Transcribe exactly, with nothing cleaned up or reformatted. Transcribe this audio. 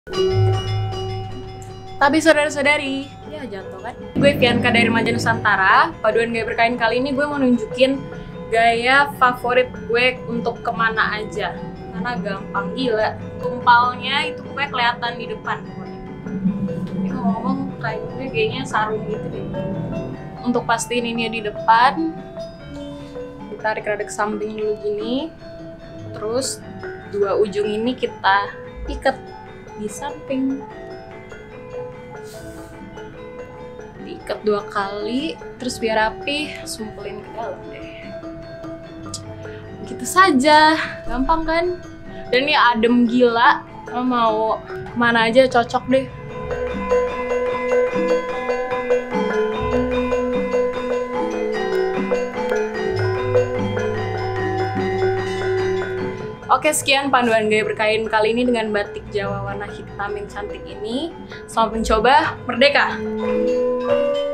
Tapi saudara-saudari, ya jatuh kan? Gue Fianka dari Maja Nusantara. Paduan gaya berkain kali ini gue mau nunjukin gaya favorit gue untuk kemana aja. Karena gampang gila. Tumpalnya itu gue kelihatan di depan. Ini ngomong kain gue kayaknya sarung gitu deh. Untuk pastiin ini di depan, ditarik rada ke samping dulu gini. Terus dua ujung ini kita ikat di samping. Diikat dua kali, terus biar rapi, sumpelin ke dalam deh. Gitu saja, gampang kan? Dan ini adem gila, lo mau kemana aja cocok deh. Oke, sekian panduan gaya berkain kali ini dengan batik Jawa warna hitam yang cantik ini. Selamat mencoba, merdeka!